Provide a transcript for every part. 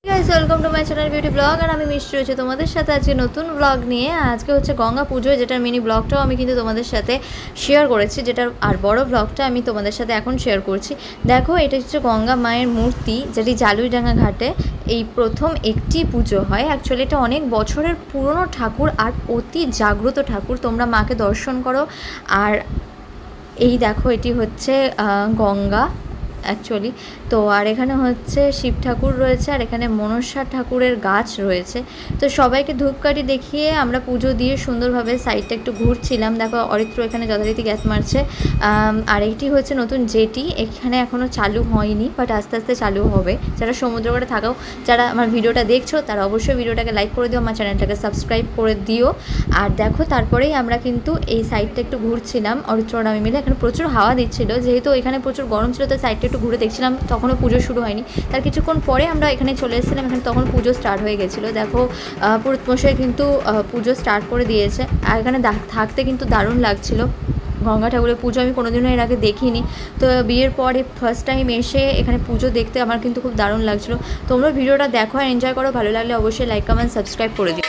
Guys welcome to my channel beauty blog. আর আমি মিষ্টি রয়েছে তোমাদের সাথে আজকে নতুন ব্লগ নিয়ে। আজকে হচ্ছে গঙ্গা পুজো, যেটার মিনি ব্লগটাও আমি কিন্তু তোমাদের সাথে শেয়ার করেছি, যেটার আর বড় ব্লগটা আমি তোমাদের সাথে এখন শেয়ার করছি। দেখো, এটা হচ্ছে গঙ্গা মায়ের মূর্তি, যেটি জালুইডাঙ্গা ঘাটে এই প্রথম একটি পুজো হয়। অ্যাকচুয়ালি এটা অনেক বছরের পুরনো ঠাকুর আর অতি জাগ্রত ঠাকুর। তোমরা মাকে দর্শন করো। আর এই দেখো, এটি হচ্ছে গঙ্গা অ্যাকচুয়ালি। তো আর এখানে হচ্ছে শিব ঠাকুর রয়েছে, আর এখানে মনসা ঠাকুরের গাছ রয়েছে। তো সবাইকে ধূপকাঠি দেখিয়ে আমরা পুজো দিয়ে সুন্দরভাবে সাইডটা একটু ঘুরছিলাম। দেখো, অরিত্র এখানে যথারীতি গ্যাস মারছে। আর এটি হচ্ছে নতুন জেটি, এখানে এখনও চালু হয়নি, বাট আস্তে আস্তে চালু হবে। যারা সমুদ্রকূলে থাকো, যারা আমার ভিডিওটা দেখছো, তারা অবশ্যই ভিডিওটাকে লাইক করে দিও, আমার চ্যানেলটাকে সাবস্ক্রাইব করে দিও। আর দেখো, তারপরেই আমরা কিন্তু এই সাইডটা একটু ঘুরছিলাম অরিত্র আর আমি মিলে। এখানে প্রচুর হাওয়া দিচ্ছিল, যেহেতু এখানে প্রচুর গরম ছিল, তো সাইডটা একটু ঘুরে দেখছিলাম। তখনও পুজো শুরু হয়নি, তার কিছুক্ষণ পরে আমরা এখানে চলে এসেছিলাম। এখানে তখন পুজো স্টার্ট হয়ে গেছিলো। দেখো, পুরোহিত মশাই কিন্তু পুজো স্টার্ট করে দিয়েছে। আর এখানে থাকতে কিন্তু দারুণ লাগছিল। গঙ্গা ঠাকুরের পুজো আমি কোনোদিনও এর আগে দেখিনি, তো বিয়ের পরে ফার্স্ট টাইম এসে এখানে পুজো দেখতে আমার কিন্তু খুব দারুণ লাগছিলো। তোমরা ভিডিওটা দেখো আর এনজয় করো। ভালো লাগলে অবশ্যই লাইক কমেন্ট সাবস্ক্রাইব করে দিও।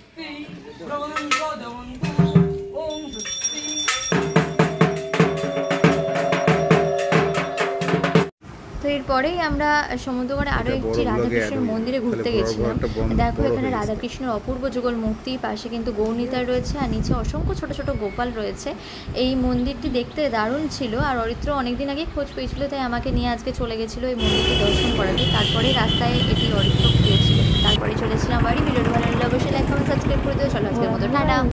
তো এরপরেই আমরা সমুদ্রপাড়ে আরও একটি রাধাকৃষ্ণের মন্দিরে ঘুরতে গেছিলাম। দেখো, এখানে রাধাকৃষ্ণের অপূর্ব যুগল মূর্তি, পাশে কিন্তু গৌরনীতা রয়েছে, আর নিচে অসংখ্য ছোট ছোট গোপাল রয়েছে। এই মন্দিরটি দেখতে দারুণ ছিল। আর অরিত্র অনেকদিন আগে খোঁজ পেয়েছিল, তাই আমাকে নিয়ে আজকে চলে গেছিলো এই মন্দিরটি দর্শন করাতে। তারপরে রাস্তায় এটি অরিত্র পেয়েছিল, তারপরে চলেছিলাম বাড়ি। ভিডিওটি ভালো লাগলে অবশ্যই লাইক কমেন্ট সাবস্ক্রাইব করে দিও। চলো আজকের মতো টাটা।